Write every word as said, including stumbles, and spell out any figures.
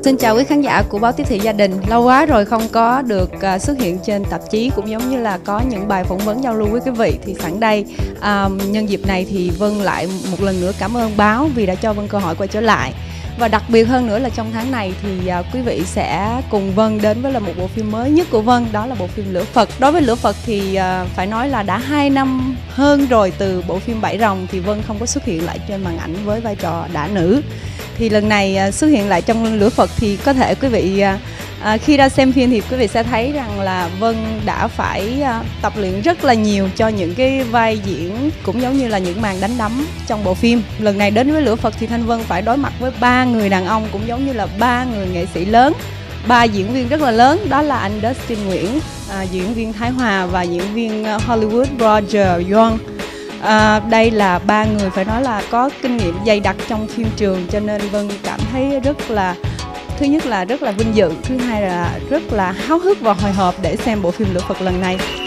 Xin chào quý khán giả của báo Tiếp Thị Gia Đình. Lâu quá rồi không có được uh, xuất hiện trên tạp chí, cũng giống như là có những bài phỏng vấn giao lưu với quý vị. Thì sẵn đây, uh, nhân dịp này thì Vân lại một lần nữa cảm ơn báo vì đã cho Vân cơ hội quay trở lại. Và đặc biệt hơn nữa là trong tháng này thì uh, quý vị sẽ cùng Vân đến với là một bộ phim mới nhất của Vân, đó là bộ phim Lửa Phật. Đối với Lửa Phật thì uh, phải nói là đã hai năm hơn rồi từ bộ phim Bảy Rồng thì Vân không có xuất hiện lại trên màn ảnh với vai trò đả nữ. Thì lần này xuất hiện lại trong Lửa Phật thì có thể quý vị à, khi ra xem phim thì quý vị sẽ thấy rằng là Vân đã phải à, tập luyện rất là nhiều cho những cái vai diễn cũng giống như là những màn đánh đấm trong bộ phim. Lần này đến với Lửa Phật thì Thanh Vân phải đối mặt với ba người đàn ông cũng giống như là ba người nghệ sĩ lớn, ba diễn viên rất là lớn, đó là anh Dustin Nguyễn, à, diễn viên Thái Hòa và diễn viên Hollywood Roger Young. À, đây là ba người phải nói là có kinh nghiệm dày đặc trong phim trường, cho nên Vân cảm thấy rất là, thứ nhất là rất là vinh dự, thứ hai là rất là háo hức và hồi hộp để xem bộ phim Lửa Phật lần này.